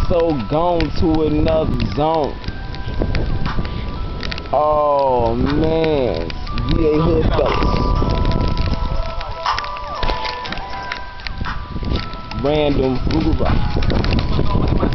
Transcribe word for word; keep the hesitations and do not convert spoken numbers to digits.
so gone to another zone. Oh man, V A Hood fellas. Random Google Rock.